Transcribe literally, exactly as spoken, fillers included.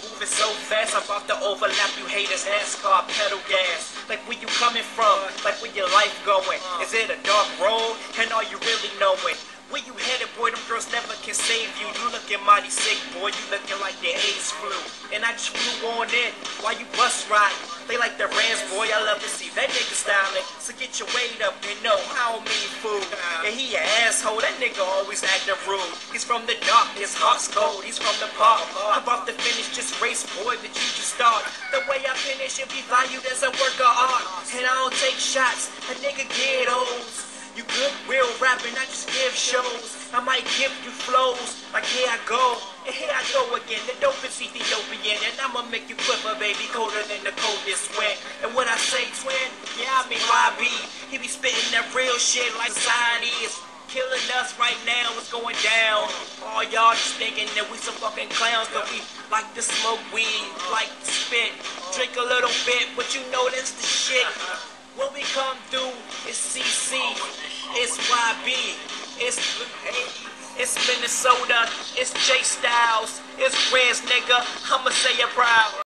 Moving so fast, I'm about to overlap you haters. NASCAR pedal gas. Like where you coming from? Like where your life going? Is it a dark road? And are you really knowing? Where you headed, boy? Them girls never can save you. You looking mighty sick, boy. You looking like your AIDS flu. And I just flew on in while you bus ride. They like the Rams, boy. I love to see that nigga styling. So get your weight up and know I don't mean food. And he an asshole. That nigga always acting rude. He's from the dark. His heart's cold. He's from the park. I'm about to finish this race, boy, that you just start. The way I finish should be valued as a work of art. And I don't take shots. A nigga get O's. You good, real rapping, I just give shows. I might give you flows, like here I go, and here I go again. The dope is Ethiopian, and I'ma make you quiver, baby, colder than the coldest wind. And what I say, twin, yeah, I mean Y B. He be spitting that real shit like society is killing us right now. What's going down? All y'all just thinking that we some fucking clowns, but we like to smoke weed, like to spit, drink a little bit, but you know that's the shit. When we come through, it's C C, it's Y B, it's it's Minnesota, it's J Styles, it's Reds, nigga. I'ma say it proud.